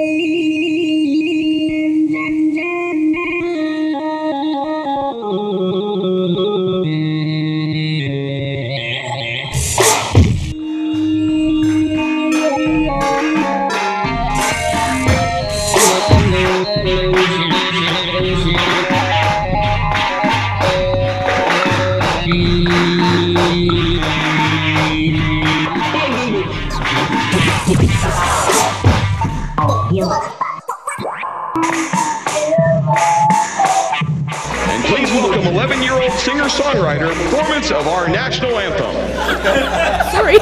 And please welcome 11-year-old singer-songwriter performance of our national anthem. Sorry.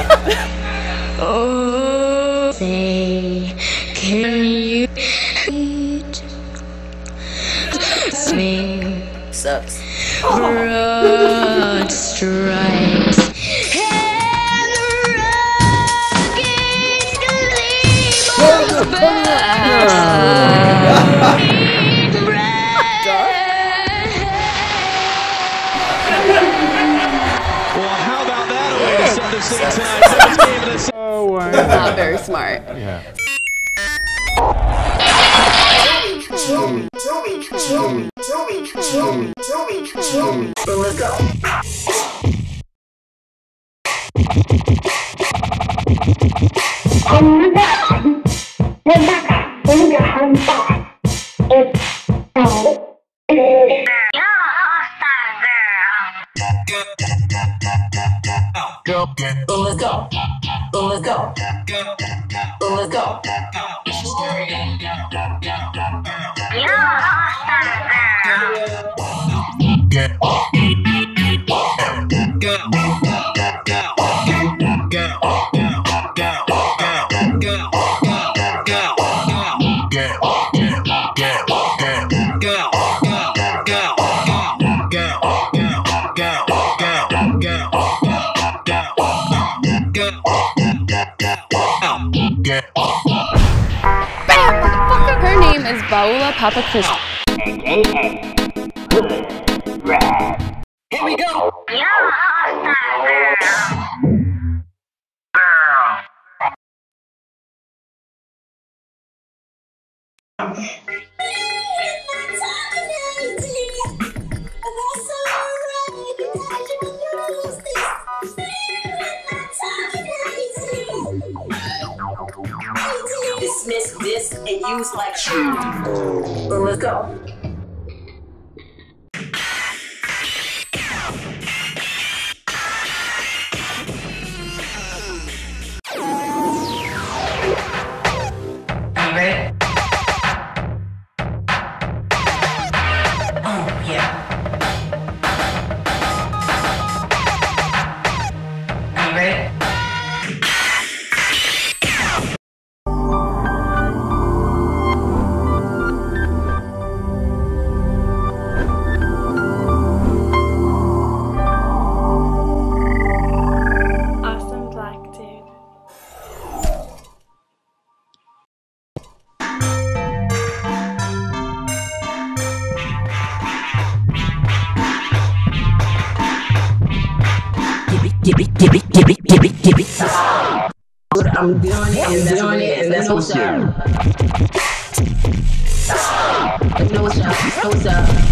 Oh, say, can you eat? Swing Sucks. broad stripes and rugged gleam of Well, how about that way to set the scene tonight? Oh, wow. Not very smart. Yeah. Let's go. Let's go. Let's go. Let's go. Her name is Paula Papakristan. Here we go. Dismiss this and use like shit. Let's go. Ready? Oh, yeah. Are you ready? Awesome black dude. I'm doing it, and that's what's up. No, what's up?